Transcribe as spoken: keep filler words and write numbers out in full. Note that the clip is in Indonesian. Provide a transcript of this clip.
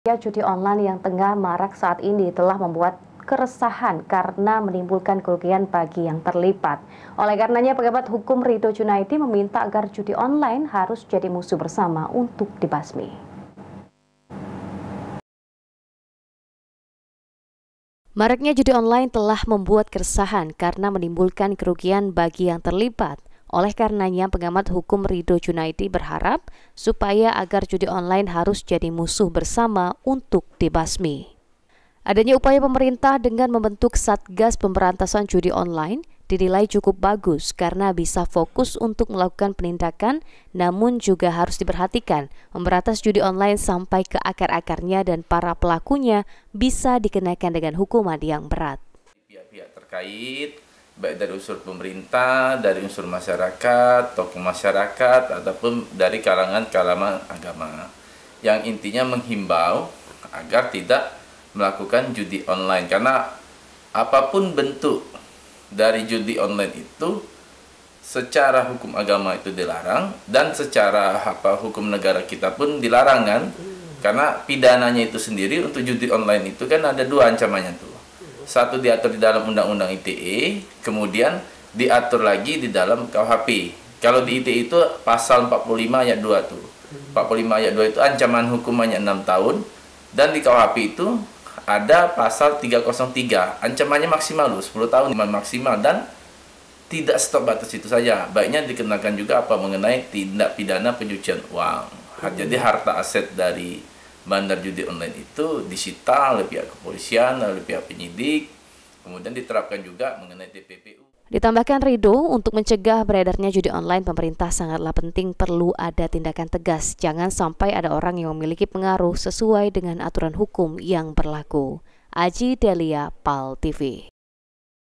Ya, judi online yang tengah marak saat ini telah membuat keresahan karena menimbulkan kerugian bagi yang terlibat. Oleh karenanya, pengamat hukum Ridho Junaidi meminta agar judi online harus jadi musuh bersama untuk dibasmi. Maraknya judi online telah membuat keresahan karena menimbulkan kerugian bagi yang terlibat. Oleh karenanya, pengamat hukum Ridho Junaidi berharap supaya agar judi online harus jadi musuh bersama untuk dibasmi. Adanya upaya pemerintah dengan membentuk Satgas Pemberantasan Judi Online dinilai cukup bagus karena bisa fokus untuk melakukan penindakan, namun juga harus diperhatikan memberantas judi online sampai ke akar-akarnya dan para pelakunya bisa dikenakan dengan hukuman yang berat. Pihak-pihak terkait, baik dari unsur pemerintah, dari unsur masyarakat, tokoh masyarakat, ataupun dari kalangan-kalangan agama, yang intinya menghimbau agar tidak melakukan judi online, karena apapun bentuk dari judi online itu secara hukum agama itu dilarang, dan secara apa hukum negara kita pun dilarang kan, karena pidananya itu sendiri untuk judi online itu kan ada dua ancamannya tuh. Satu diatur di dalam Undang-Undang I T E, kemudian diatur lagi di dalam K U H P. Kalau di I T E itu pasal empat puluh lima ayat dua tuh. empat puluh lima ayat dua itu ancaman hukumannya enam tahun, dan di K U H P itu ada pasal tiga nol tiga, ancamannya maksimal loh, sepuluh tahun maksimal, dan tidak stop batas itu saja. Baiknya dikenakan juga apa mengenai tindak pidana pencucian uang. Jadi harta aset dari bandar judi online itu disita oleh pihak kepolisian, oleh pihak penyidik, kemudian diterapkan juga mengenai T P P U. Ditambahkan Ridho, untuk mencegah beredarnya judi online, pemerintah sangatlah penting perlu ada tindakan tegas. Jangan sampai ada orang yang memiliki pengaruh sesuai dengan aturan hukum yang berlaku. Aji Delia, Pal T V.